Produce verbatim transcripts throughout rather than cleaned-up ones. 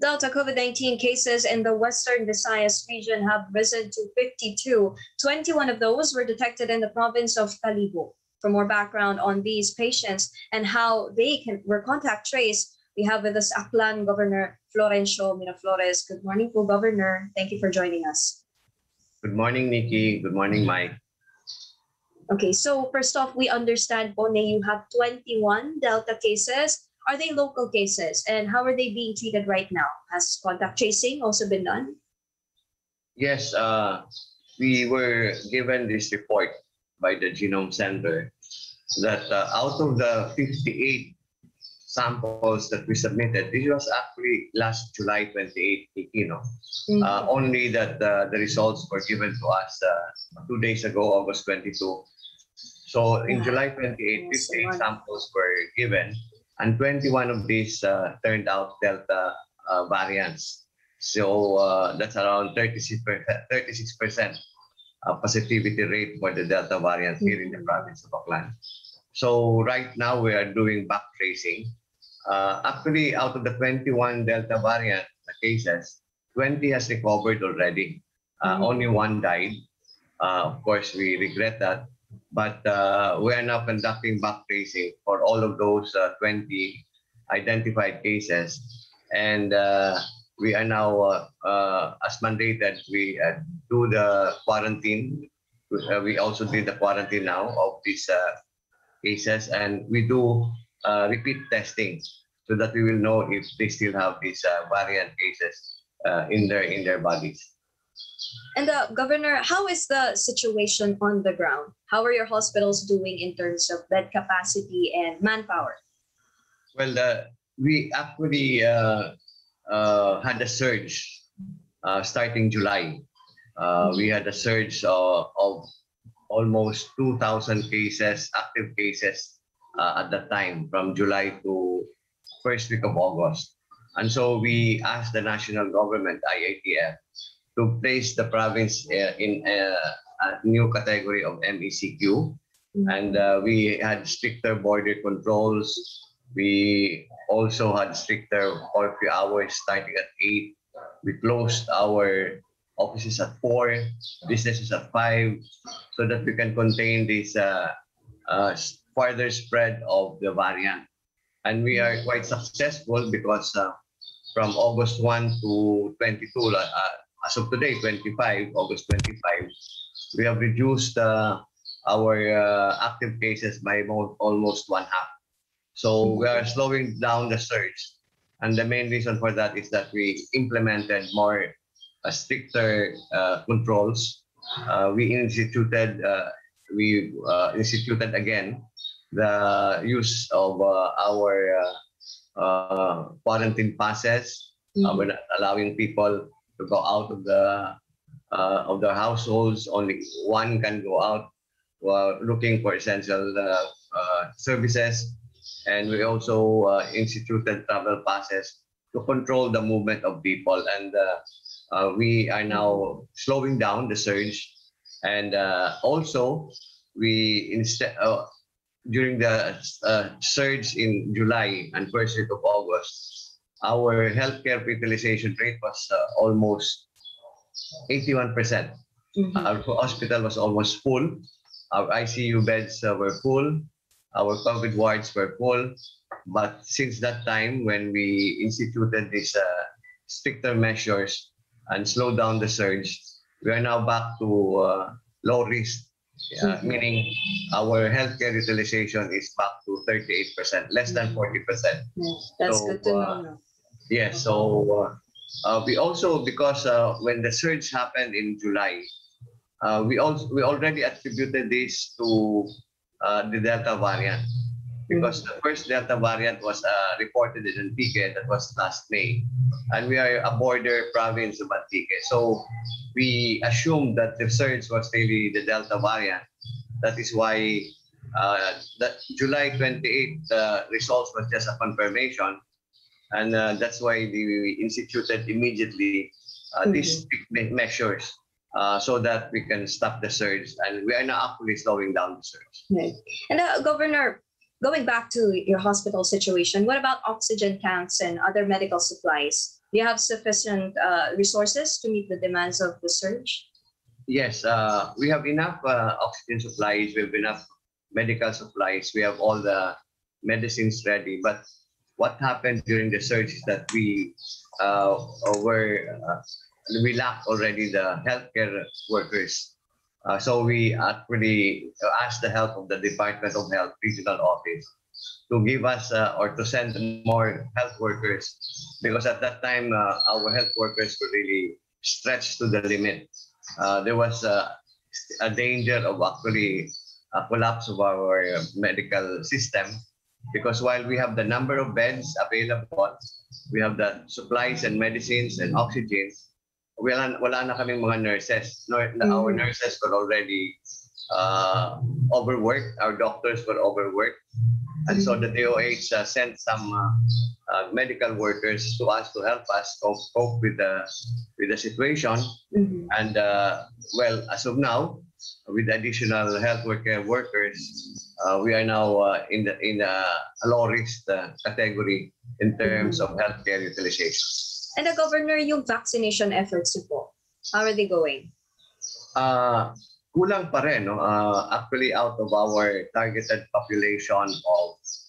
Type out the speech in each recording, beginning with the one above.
Delta COVID nineteen cases in the Western Visayas region have risen to fifty-two. twenty-one of those were detected in the province of Calibo. For more background on these patients and how they can were contact traced, we have with us Aklan Governor Florencio Miraflores. Good morning po, Governor. Thank you for joining us. Good morning, Nikki. Good morning, Mike. Okay, so first off, we understand po na you have twenty-one Delta cases. Are they local cases? And how are they being treated right now? Has contact tracing also been done? Yes, uh, we were given this report by the Genome Center that uh, out of the fifty-eight samples that we submitted, this was actually last July twenty-eighth, you know, mm-hmm. uh, only that uh, the results were given to us uh, two days ago, August twenty-second. So in yeah. July twenty-eighth, fifty-eight samples were given, and twenty-one of these uh, turned out Delta uh, variants. So uh, that's around thirty-six percent uh, positivity rate for the Delta variant mm-hmm. here in the province of Aklan. So right now we are doing back tracing. Uh, actually, out of the twenty-one Delta variant cases, twenty has recovered already. Uh, mm-hmm. Only one died. Uh, of course, we regret that. But uh, we are now conducting back tracing for all of those uh, twenty identified cases. And uh, we are now, uh, uh, as mandated, we uh, do the quarantine. Uh, we also did the quarantine now of these uh, cases. And we do uh, repeat testing so that we will know if they still have these uh, variant cases uh, in their in their bodies. And uh, Governor, how is the situation on the ground? How are your hospitals doing in terms of bed capacity and manpower? Well, uh, we actually uh, uh, had a surge uh, starting July. Uh, we had a surge uh, of almost two thousand cases, active cases uh, at that time from July to first week of August. And so we asked the national government, I A T F, to place the province uh, in a, a new category of M E C Q. Mm-hmm. And uh, we had stricter border controls. We also had stricter curfew hours starting at eight. We closed our offices at four, businesses at five, so that we can contain this uh, uh, further spread of the variant. And we are quite successful because uh, from August first to twenty-second, uh, as of today, twenty-five, August twenty-fifth, we have reduced uh, our uh, active cases by mo- almost one half. So we are slowing down the surge. And the main reason for that is that we implemented more uh, stricter uh, controls. Uh, we instituted, uh, we uh, instituted again the use of uh, our uh, uh, quarantine passes. Mm-hmm. Uh, we're not allowing people to go out of the uh, of their households. Only one can go out while looking for essential uh, uh, services. And we also uh, instituted travel passes to control the movement of people. And uh, uh, we are now slowing down the surge. And uh, also, we instead uh, during the uh, surge in July and first week of August, our healthcare utilization rate was uh, almost eighty-one percent. Mm-hmm. Our hospital was almost full. Our I C U beds uh, were full. Our COVID wards were full. But since that time, when we instituted these uh, stricter measures and slowed down the surge, we are now back to uh, low risk, uh, mm-hmm. meaning our healthcare utilization is back to thirty-eight percent, less than forty percent. Yes, that's so, good to uh, know. Yes, so uh, uh, we also, because uh, when the surge happened in July, uh, we also we already attributed this to uh, the Delta variant, because the first Delta variant was uh, reported in Antique, that was last May, and we are a border province of Antique. So we assumed that the surge was really the Delta variant. That is why uh, that July twenty-eighth uh, results was just a confirmation. And uh, that's why we instituted immediately uh, mm-hmm. these strict measures uh, so that we can stop the surge. And we are now actually slowing down the surge. Right. And uh, Governor, going back to your hospital situation, what about oxygen tanks and other medical supplies? Do you have sufficient uh, resources to meet the demands of the surge? Yes, uh, we have enough uh, oxygen supplies. We have enough medical supplies. We have all the medicines ready. But what happened during the surge is that we uh, were uh, we lacked already the healthcare workers. Uh, so we actually asked the help of the Department of Health Regional Office to give us uh, or to send more health workers, because at that time uh, our health workers were really stretched to the limit. Uh, there was uh, a danger of actually a collapse of our medical system, because while we have the number of beds available, we have the supplies and medicines and oxygen, wala, wala na kaming mga nurses. No, Mhm. Our nurses were already uh, overworked. Our doctors were overworked. And so the D O H uh, sent some uh, uh, medical workers to us to help us cope, cope with the with the situation. Mhm. And uh, well, as of now, with additional health worker workers, uh, we are now uh, in the in a low risk uh, category in terms of healthcare utilization. And the governor, yung vaccination efforts po, how are they going? Uh, kulang pa rin, no? Uh, actually, out of our targeted population of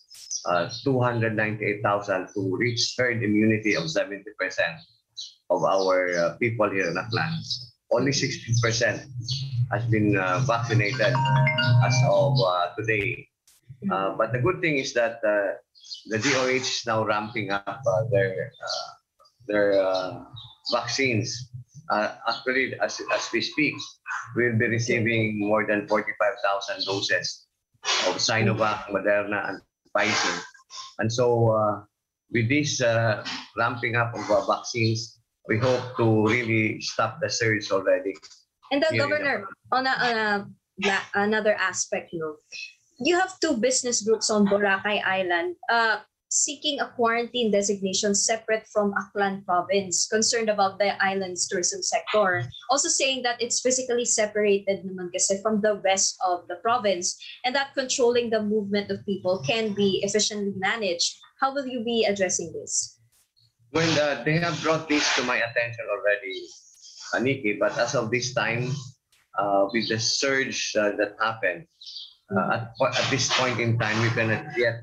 uh, two hundred ninety-eight thousand to reach herd immunity of seventy percent of our uh, people here in Aklan, only sixty percent has been uh, vaccinated as of uh, today. Uh, but the good thing is that uh, the D O H is now ramping up uh, their uh, their uh, vaccines. Uh, actually, as, as we speak, we'll be receiving more than forty-five thousand doses of Sinovac, Moderna, and Pfizer. And so, uh, with this uh, ramping up of uh, vaccines, we hope to really stop the surge already. And the Here in governor, on, a, on a, la- another aspect, no, you have two business groups on Boracay Island uh, seeking a quarantine designation separate from Aklan province, concerned about the island's tourism sector. Also saying that it's physically separated naman kasi from the rest of the province, and that controlling the movement of people can be efficiently managed. How will you be addressing this? Well, uh, they have brought this to my attention already, Aniki, but as of this time, uh, with the surge uh, that happened, uh, at, po- at this point in time, we cannot yet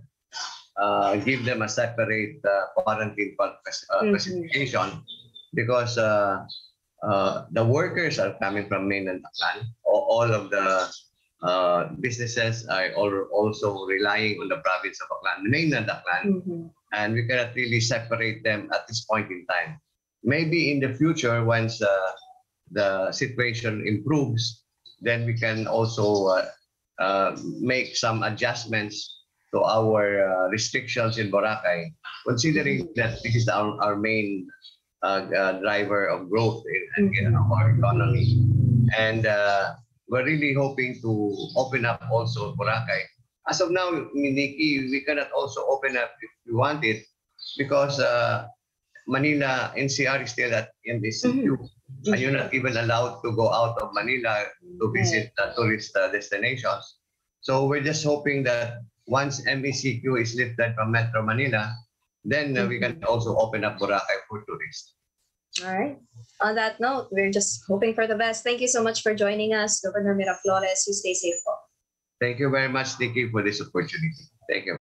uh, give them a separate uh, quarantine pa- uh, Mhm. classification, because uh, uh, the workers are coming from mainland Aklan. All, all of the uh, businesses are all, also relying on the province of Aklan, mainland Aklan. Mhm. And we cannot really separate them at this point in time. Maybe in the future, once uh, the situation improves, then we can also uh, uh, make some adjustments to our uh, restrictions in Boracay, considering that this is our, our main uh, uh, driver of growth in, in our economy. And uh, we're really hoping to open up also Boracay. As of now, Nikki, we cannot also open up if we want it, because uh, Manila N C R is still at M E C Q, and you're not even allowed to go out of Manila to visit the tourist uh, destinations. So we're just hoping that once M E C Q is lifted from Metro Manila, then uh, we can also open up Boracay for tourists. All right. On that note, we're just hoping for the best. Thank you so much for joining us, Governor Miraflores. You stay safe po. Thank you very much, Nikki, for this opportunity. Thank you.